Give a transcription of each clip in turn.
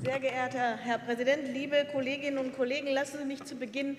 Sehr geehrter Herr Präsident, liebe Kolleginnen und Kollegen, lassen Sie mich zu Beginn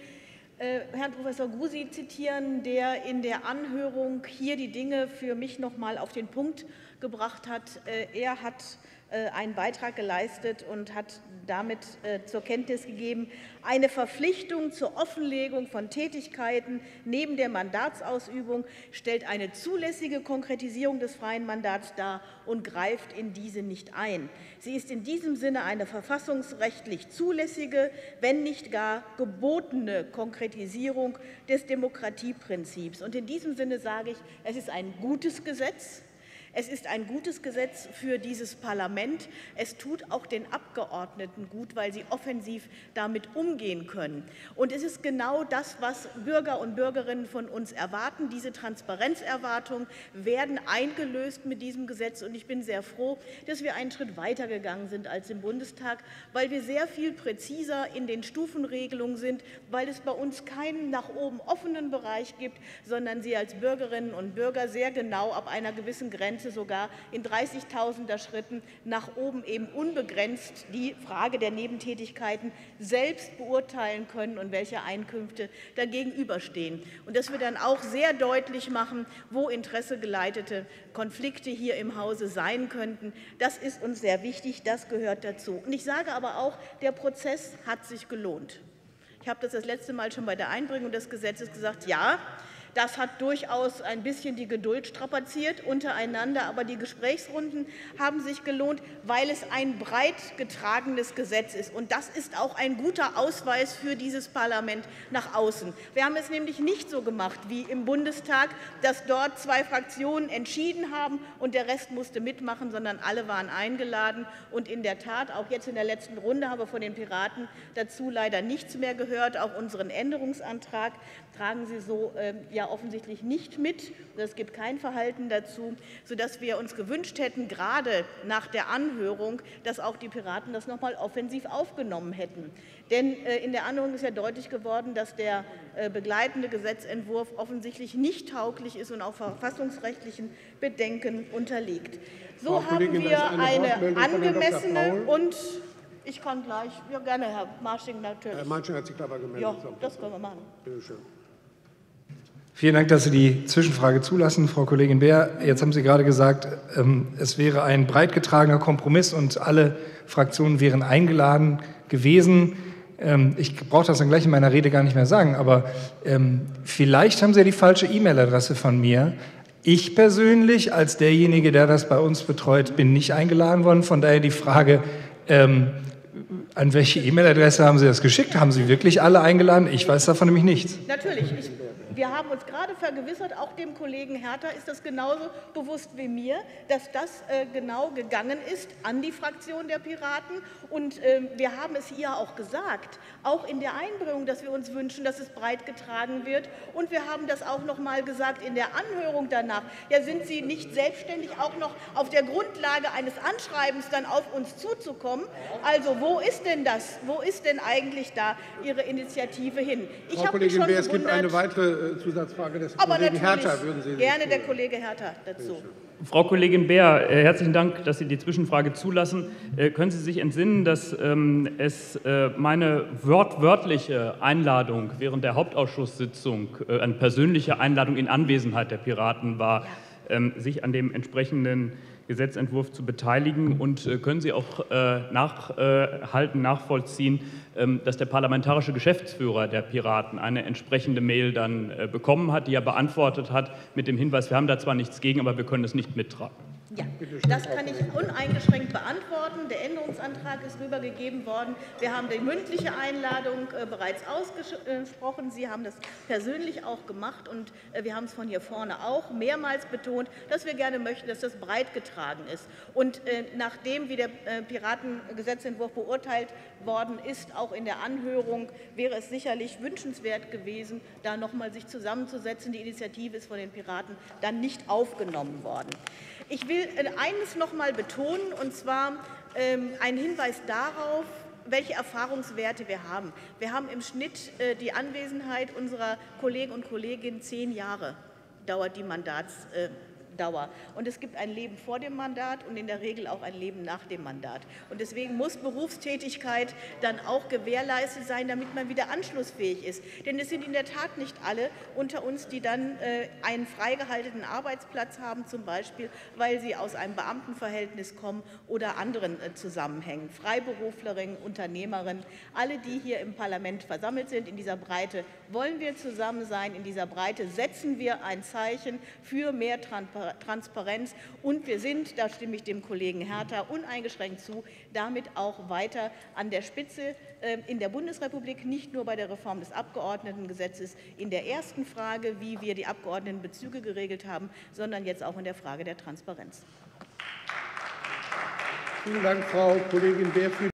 Herrn Professor Gysi zitieren, der in der Anhörung hier die Dinge für mich noch mal auf den Punkt gebracht hat. Er hat einen Beitrag geleistet und hat damit zur Kenntnis gegeben, eine Verpflichtung zur Offenlegung von Tätigkeiten neben der Mandatsausübung stellt eine zulässige Konkretisierung des freien Mandats dar und greift in diese nicht ein. Sie ist in diesem Sinne eine verfassungsrechtlich zulässige, wenn nicht gar gebotene Konkretisierung des Demokratieprinzips. Und in diesem Sinne sage ich, es ist ein gutes Gesetz. Es ist ein gutes Gesetz für dieses Parlament. Es tut auch den Abgeordneten gut, weil sie offensiv damit umgehen können. Und es ist genau das, was Bürger und Bürgerinnen von uns erwarten. Diese Transparenzerwartungen werden eingelöst mit diesem Gesetz. Und ich bin sehr froh, dass wir einen Schritt weiter gegangen sind als im Bundestag, weil wir sehr viel präziser in den Stufenregelungen sind, weil es bei uns keinen nach oben offenen Bereich gibt, sondern Sie als Bürgerinnen und Bürger sehr genau ab einer gewissen Grenze sogar in 30.000er Schritten nach oben eben unbegrenzt die Frage der Nebentätigkeiten selbst beurteilen können und welche Einkünfte dagegenüberstehen. Und dass wir dann auch sehr deutlich machen, wo interessegeleitete Konflikte hier im Hause sein könnten, das ist uns sehr wichtig, das gehört dazu. Und ich sage aber auch, der Prozess hat sich gelohnt. Ich habe das letzte Mal schon bei der Einbringung des Gesetzes gesagt, ja, das hat durchaus ein bisschen die Geduld strapaziert untereinander, aber die Gesprächsrunden haben sich gelohnt, weil es ein breit getragenes Gesetz ist. Und das ist auch ein guter Ausweis für dieses Parlament nach außen. Wir haben es nämlich nicht so gemacht wie im Bundestag, dass dort 2 Fraktionen entschieden haben und der Rest musste mitmachen, sondern alle waren eingeladen. Und in der Tat, auch jetzt in der letzten Runde haben wir von den Piraten dazu leider nichts mehr gehört. Auch unseren Änderungsantrag tragen Sie so ja offensichtlich nicht mit. Es gibt kein Verhalten dazu, sodass wir uns gewünscht hätten, gerade nach der Anhörung, dass auch die Piraten das noch mal offensiv aufgenommen hätten. Denn in der Anhörung ist ja deutlich geworden, dass der begleitende Gesetzentwurf offensichtlich nicht tauglich ist und auch verfassungsrechtlichen Bedenken unterliegt. So haben wir eine angemessene und ich kann gleich, ja gerne, Herr Marsching, natürlich. Herr Marsching hat sich aber gemeldet. Ja, das können wir machen. Bitte schön. Vielen Dank, dass Sie die Zwischenfrage zulassen, Frau Kollegin Beer. Jetzt haben Sie gerade gesagt, es wäre ein breit getragener Kompromiss und alle Fraktionen wären eingeladen gewesen. Ich brauche das dann gleich in meiner Rede gar nicht mehr sagen, aber vielleicht haben Sie ja die falsche E-Mail-Adresse von mir. Ich persönlich, als derjenige, der das bei uns betreut, bin nicht eingeladen worden. Von daher die Frage, an welche E-Mail-Adresse haben Sie das geschickt? Haben Sie wirklich alle eingeladen? Ich weiß davon nämlich nichts. Natürlich. Wir haben uns gerade vergewissert, auch dem Kollegen Herter ist das genauso bewusst wie mir, dass das genau gegangen ist an die Fraktion der Piraten. Und wir haben es hier auch gesagt, auch in der Einbringung, dass wir uns wünschen, dass es breit getragen wird. Und wir haben das auch noch mal gesagt in der Anhörung danach. Ja, sind Sie nicht selbstständig auch noch auf der Grundlage eines Anschreibens dann auf uns zuzukommen? Also wo ist denn das? Wo ist denn eigentlich da Ihre Initiative hin? Frau Kollegin Beer, es gibt eine weitere Zusatzfrage des Kollegen Herter. Würden Sie gerne der Kollege Herter dazu. Frau Kollegin Beer, herzlichen Dank, dass Sie die Zwischenfrage zulassen. Können Sie sich entsinnen, dass es meine wortwörtliche Einladung während der Hauptausschusssitzung, eine persönliche Einladung in Anwesenheit der Piraten war, sich an dem entsprechenden Gesetzentwurf zu beteiligen? Und können Sie auch nachvollziehen, dass der parlamentarische Geschäftsführer der Piraten eine entsprechende Mail dann bekommen hat, die er beantwortet hat mit dem Hinweis, wir haben da zwar nichts gegen, aber wir können es nicht mittragen? Ja, das kann ich uneingeschränkt beantworten. Der Änderungsantrag ist rübergegeben worden. Wir haben die mündliche Einladung bereits ausgesprochen. Sie haben das persönlich auch gemacht und wir haben es von hier vorne auch mehrmals betont, dass wir gerne möchten, dass das breit getragen ist. Und nachdem, wie der Piratengesetzentwurf beurteilt worden ist, auch in der Anhörung, wäre es sicherlich wünschenswert gewesen, da noch mal sich zusammenzusetzen. Die Initiative ist von den Piraten dann nicht aufgenommen worden. Ich will eines noch mal betonen, und zwar ein Hinweis darauf, welche Erfahrungswerte wir haben. Wir haben im Schnitt die Anwesenheit unserer Kollegen und Kolleginnen 10 Jahre dauert die Mandatsdauer Dauer. Und es gibt ein Leben vor dem Mandat und in der Regel auch ein Leben nach dem Mandat. Und deswegen muss Berufstätigkeit dann auch gewährleistet sein, damit man wieder anschlussfähig ist. Denn es sind in der Tat nicht alle unter uns, die dann einen freigehaltenen Arbeitsplatz haben, zum Beispiel, weil sie aus einem Beamtenverhältnis kommen oder anderen Zusammenhängen. Freiberuflerinnen, Unternehmerinnen, alle, die hier im Parlament versammelt sind, in dieser Breite wollen wir zusammen sein, in dieser Breite setzen wir ein Zeichen für mehr Transparenz und wir sind, da stimme ich dem Kollegen Herter uneingeschränkt zu, damit auch weiter an der Spitze in der Bundesrepublik, nicht nur bei der Reform des Abgeordnetengesetzes in der ersten Frage, wie wir die Abgeordnetenbezüge geregelt haben, sondern jetzt auch in der Frage der Transparenz. Vielen Dank, Frau Kollegin Beer.